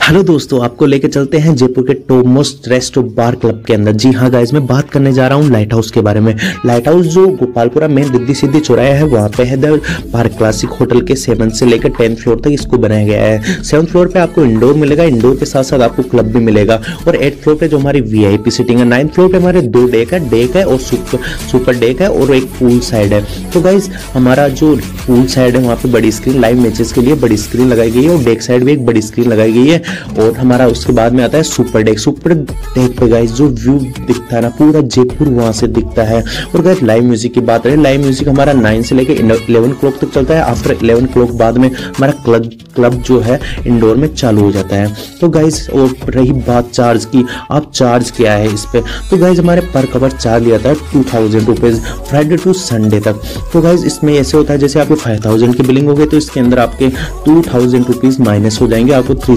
Hello दोस्तों, आपको लेके चलते हैं जयपुर के top most resto bar club के अंदर। जी हाँ गाइज, मैं बात करने जा रहा हूँ लाइट हाउस के बारे में। लाइट हाउस जो गोपालपुरा मेन रिद्धि सिद्धि चौराहा है, वहाँ पे है द पार्क क्लासिक होटल के 7 से लेकर 10 फ्लोर तक इसको बनाया गया है। 7 फ्लोर पे आपको इंडोर मिलेगा, इंडोर के साथ साथ आपको क्लब भी मिलेगा। और 8 फ्लोर पे जो हमारी VIP सीटिंग है, 9 फ्लोर पे हमारे 2 डेक है और सुपर डेक है और एक पूल साइड है। तो गाइज हमारा जो पूल साइड है वहाँ पे बड़ी स्क्रीन, लाइव मैचेस के लिए बड़ी स्क्रीन लगाई गई है और डेक साइड भी एक बड़ी स्क्रीन लगाई गई है। और हमारा उसके बाद में आता है सुपर डेक पे गाइस जो व्यू दिखता है ना, पूरा जयपुर वहां से दिखता है। और गाइस लाइव म्यूजिक की बात करें, लाइव म्यूजिक हमारा 9 से लेकर 11 क्लॉक तक चलता है। आफ्टर 11 क्लॉक बाद में हमारा क्लब जो है इंडोर में चालू हो जाता है। तो गाइस और रही बात चार्ज की, आप चार्ज क्या है इस पे, तो गाइस हमारे पर कवर चार्ज लिया था 2000 रुपीज फ्राइडे टू संडे तक। तो गाइस इसमें ऐसे होता है जैसे आपके 5000 की बिलिंग हो गई तो इसके अंदर आपके 2000 रुपीज माइनस हो जाएंगे, आपको